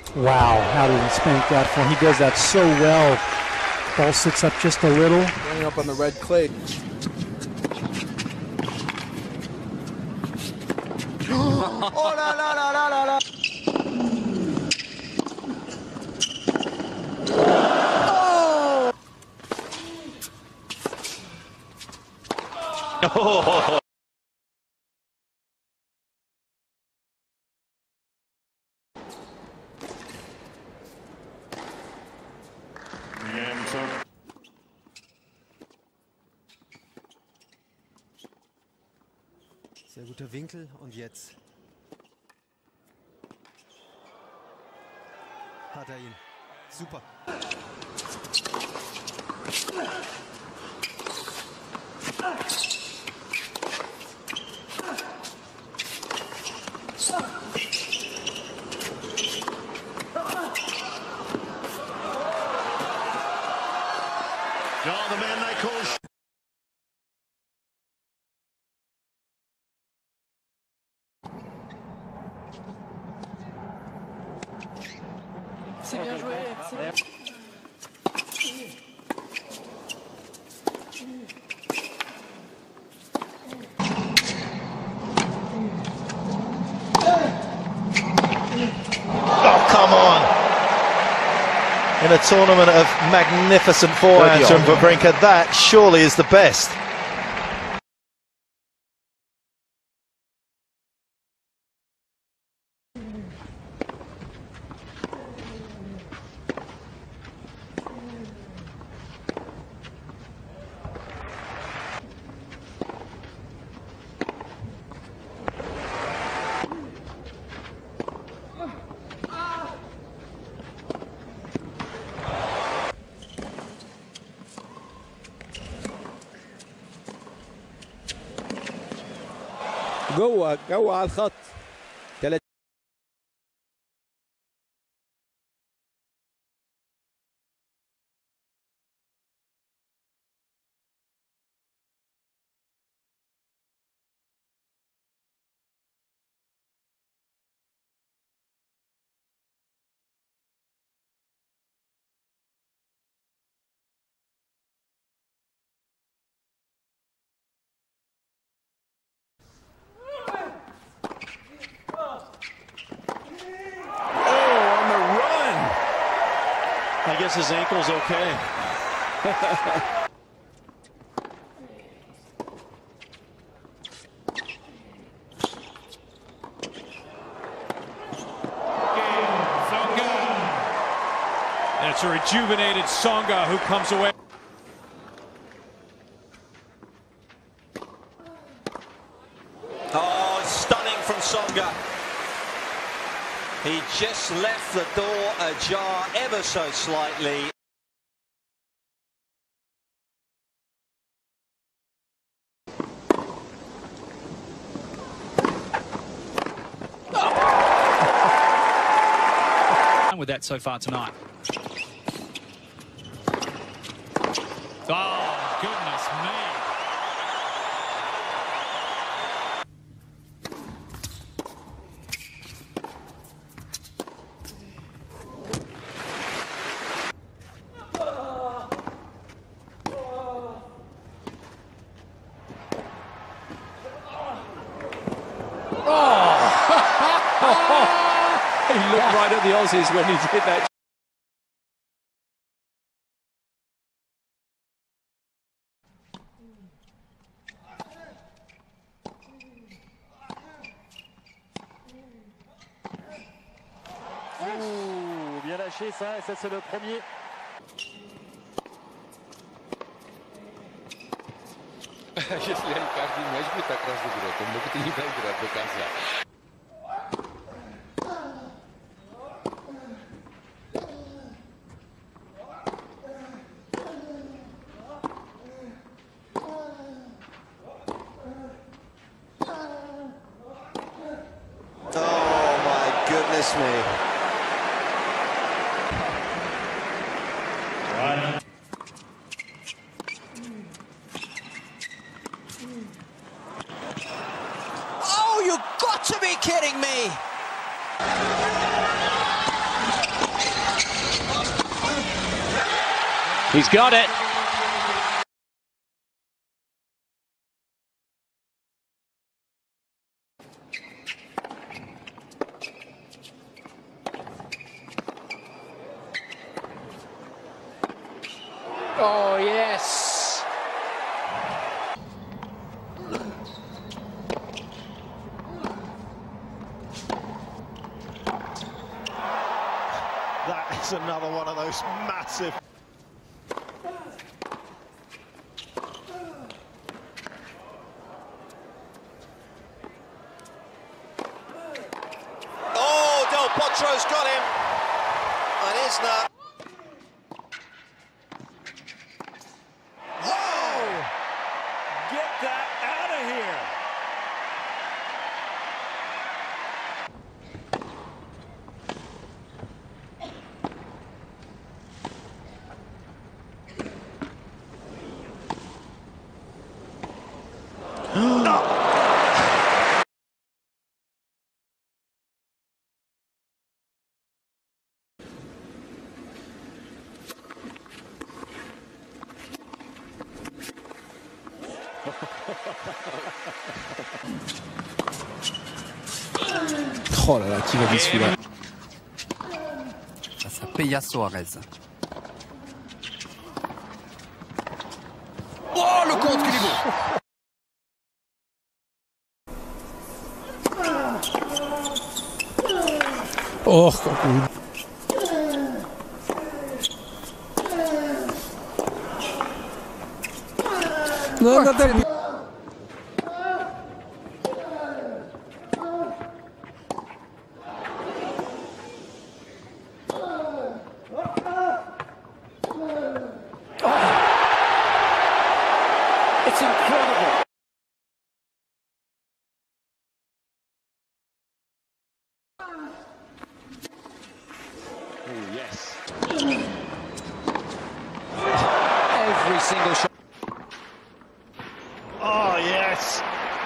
Wow, how did he spank that for? He does that so well. Ball sits up just a little. Going up on the red clay. Oh la la la la la la! Oh! Sehr guter Winkel und jetzt hat er ihn. Super. Oh, the man they call. C'est bien joué. Oh, come on. In a tournament of magnificent forehands from Wawrinka, that surely is the best. جوه على الخط. I guess his ankle's okay. And it's a rejuvenated Tsonga who comes away. Oh, stunning from Tsonga. He just left the door ajar ever so slightly. With that so far tonight. Oh, goodness me. He looked right at the Aussies when he did that. Bien lâché ça, et ça c'est le premier. Jeśli każdy weźmie tak raz do gry, to mógł nie grać do końca. Oh my goodness me. Oh, you've got to be kidding me! He's got it. Oh, yes. That is another one of those massive. Oh, Del Potro's got him. And Isner. Whoa! Get that out of here! Oh là là, qui va vite celui-là. Face à Peya Soares. Oh, le contre qu'il est beau! Oh, cool. No, no, no. It's incredible. Oh, yes. Every single shot. Oh, yes.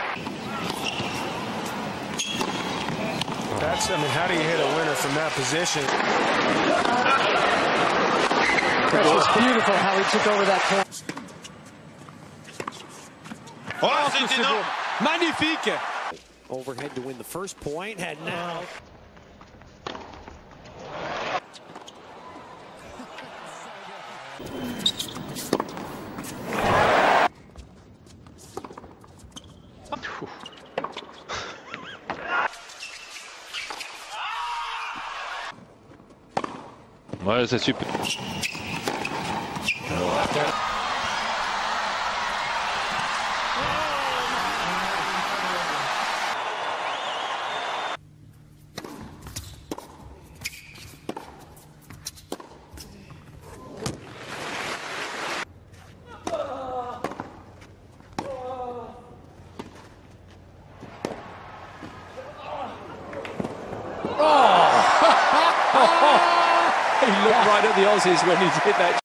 That's, I mean, how do you hit a winner from that position? It was beautiful how he took over that point. Oh, c'est énorme! Magnifique! Overhead to win the first point, and now... Ouais, c'est super. He looked right at the Aussies when he did that.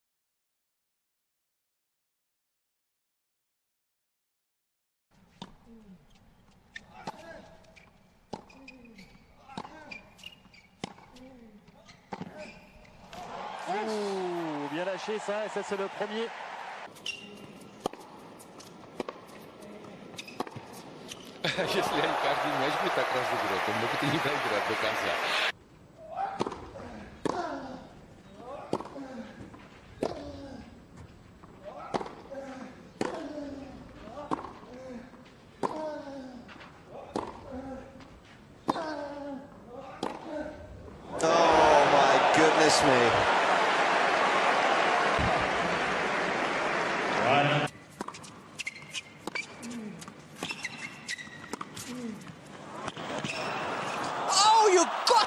Ouh, bien lâché ça, et ça c'est le premier. Если они каждый мяч будет так разыгрывать, он может и не доиграть до конца. Oh, my goodness me. Oh, you got...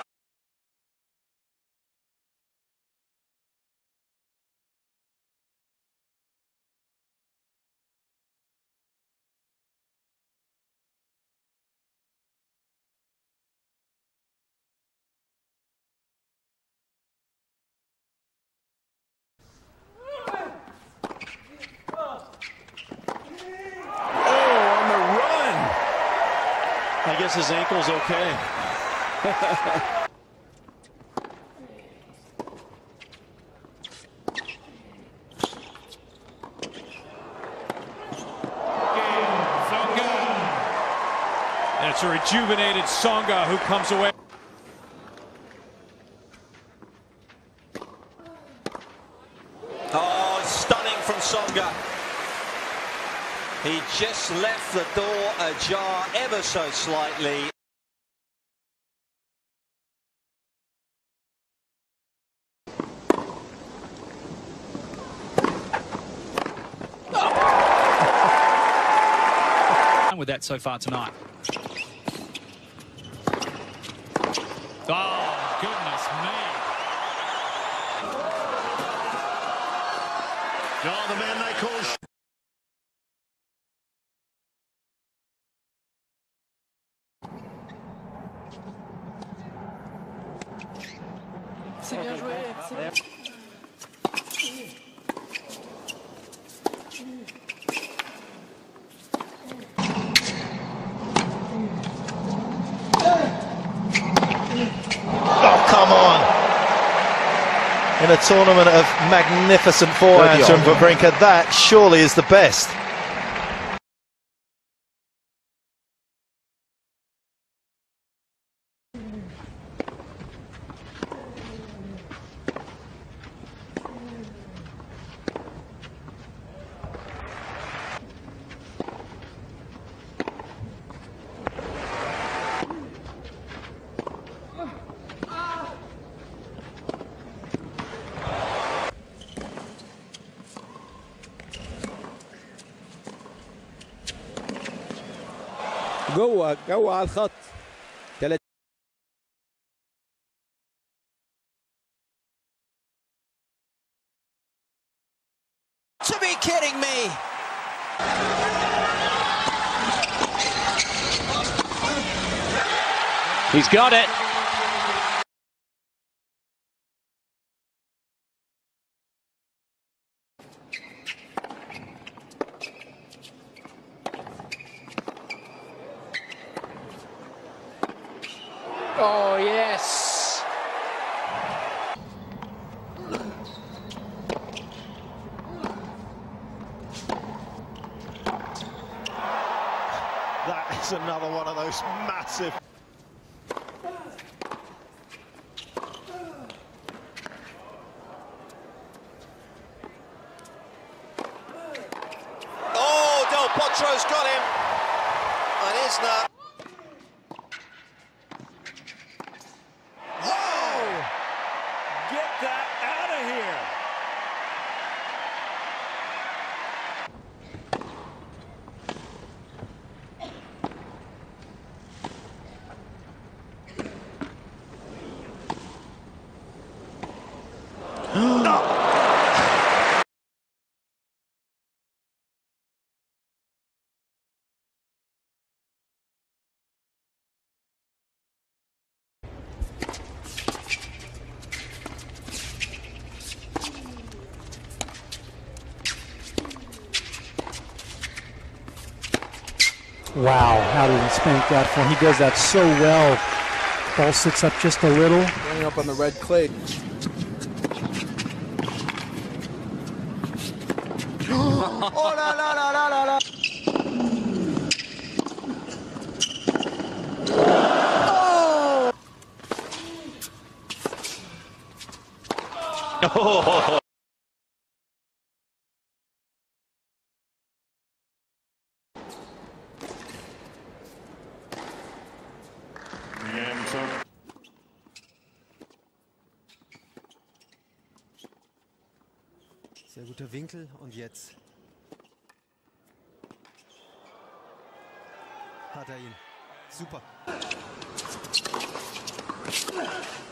I guess his ankle's okay. a rejuvenated Songa who comes away. Oh, stunning from Songa. He just left the door ajar ever so slightly. With that so far tonight. Oh, goodness me. Oh, the man they call... C'est bien joué. Oh, come on. In a tournament of magnificent forehands from Wawrinka, that surely is the best. جوه على الخط. To be kidding me! He's got it. Oh, yes. That is another one of those massive... Oh, Del Potro's got him. And Isner. Get that out of here. Wow, how did he spank that for? He does that so well. Ball sits up just a little. Going up on the red clay. Oh la la la la la la. Oh. Sehr guter Winkel und jetzt hat er ihn. Super.